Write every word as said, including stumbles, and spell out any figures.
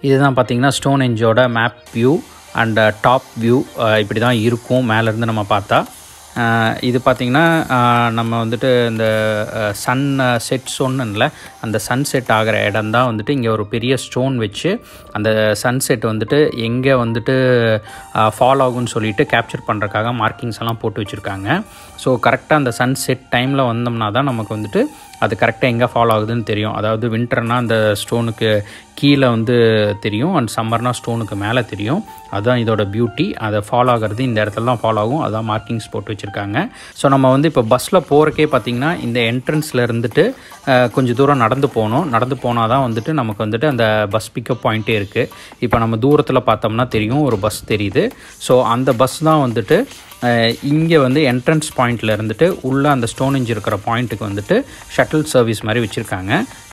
இதுதான் பார்த்தீங்கன்னா ஸ்டோன்ஹெஞ்சோட map view and top view இப்படி தான் இருக்கும் மேலேருந்து நம்ம பார்த்தா. இது பார்த்திங்கன்னா நம்ம வந்துட்டு இந்த சன் செட் சொன்னல அந்த சன் செட் ஆகிற இடம் தான் வந்துட்டு இங்கே ஒரு பெரிய ஸ்டோன் வச்சு அந்த சன் செட் வந்துட்டு எங்கே வந்துட்டு ஃபால் ஆகும்னு சொல்லிட்டு கேப்சர் பண்ணுறதுக்காக மார்க்கிங்ஸ் எல்லாம் போட்டு வச்சுருக்காங்க. ஸோ கரெக்டாக அந்த சன் செட் டைமில் வந்தோம்னா தான் நமக்கு வந்துட்டு அது கரெக்டாக எங்கே ஃபால் ஆகுதுன்னு தெரியும். அதாவது வின்டர்னால் அந்த ஸ்டோனுக்கு கீழே வந்து தெரியும் அண்ட் சம்மர்னால் ஸ்டோனுக்கு மேலே தெரியும். அதுதான் இதோட பியூட்டி. அதை ஃபால் ஆகிறது இந்த இடத்துல தான் ஃபால் ஆகும். அதான் மார்க்கிங்ஸ் போட்டு வச்சுருக்காங்க. ஸோ நம்ம வந்து இப்போ பஸ்ஸில் போகிறக்கே பார்த்திங்கன்னா இந்த என்ட்ரன்ஸில் இருந்துட்டு கொஞ்சம் தூரம் நடந்து போகணும். நடந்து போனால் தான் வந்துட்டு நமக்கு வந்துட்டு அந்த பஸ் பிக்கப் பாயிண்ட்டே இருக்குது. இப்போ நம்ம தூரத்தில் பார்த்தோம்னா தெரியும் ஒரு பஸ் தெரியுது. ஸோ அந்த பஸ் தான் வந்துட்டு இங்கே வந்து என்ட்ரன்ஸ் பாயிண்டில் இருந்துட்டு உள்ளே அந்த ஸ்டோனேஜ் இருக்கிற பாயிண்ட்டுக்கு வந்துட்டு ஷட்டில் சர்வீஸ் மாதிரி வச்சுருக்காங்க.